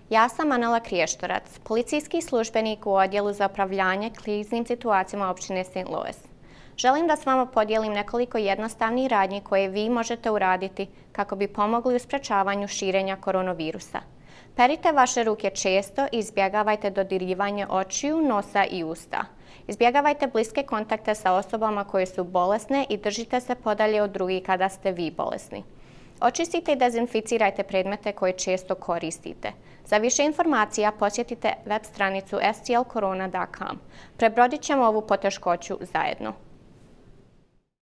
Ja sam Anela Kriještorac, policijski službenik u Odjelu za upravljanje kriznim situacijama opštine St. Louis. Želim da s vama podijelim nekoliko jednostavnih radnji koje vi možete uraditi kako bi pomogli u sprečavanju širenja koronavirusa. Perite vaše ruke često i izbjegavajte dodirivanje očiju, nosa i usta. Izbjegavajte bliske kontakte sa osobama koje su bolesne i držite se podalje od drugih kada ste vi bolesni. Očistite i dezinficirajte predmete koje često koristite. Za više informacija posjetite web stranicu stlcorona.com. Prebrodit ćemo ovu poteškoću zajedno.